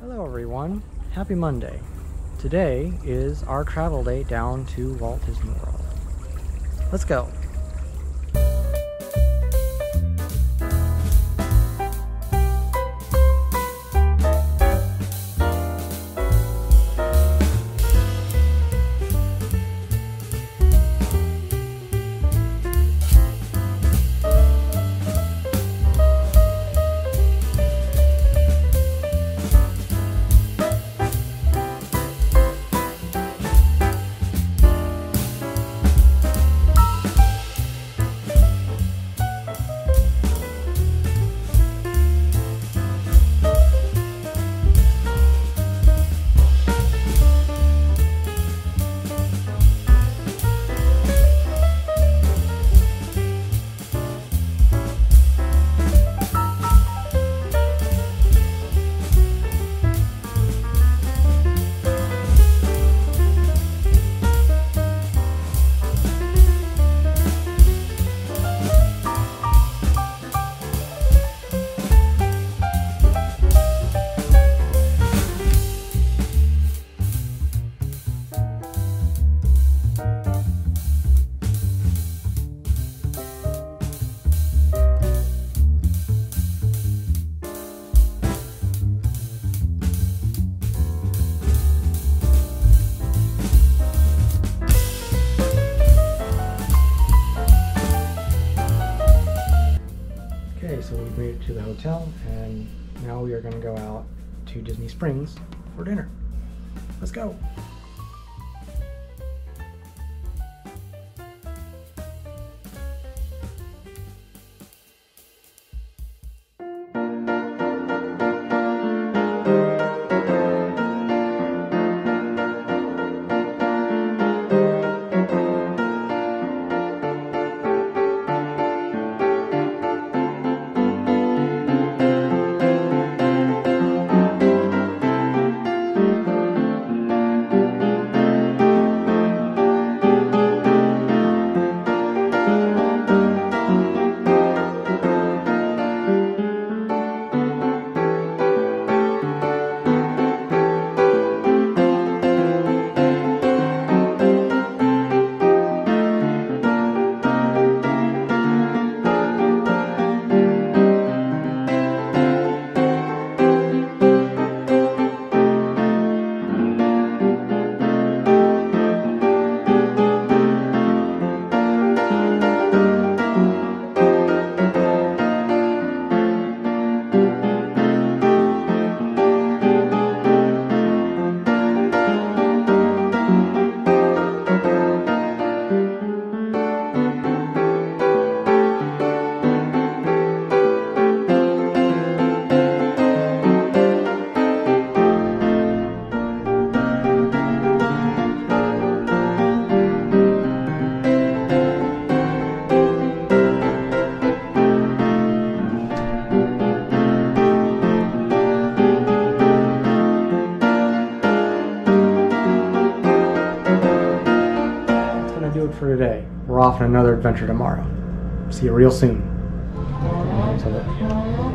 Hello everyone, happy Monday. Today is our travel day down to Walt Disney World. Let's go. So we made it to the hotel, and now we are going to go out to Disney Springs for dinner. Let's go. For today. We're off on another adventure tomorrow. See you real soon. So